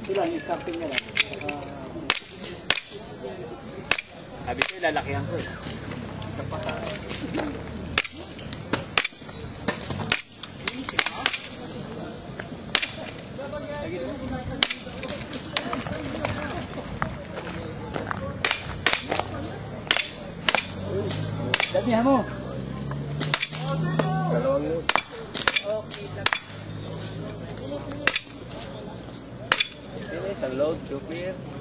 Ilan, starting nila. Sabi ko, lalakihan ko eh. Damihan mo. Dalawang load. Isang load, 2 clear.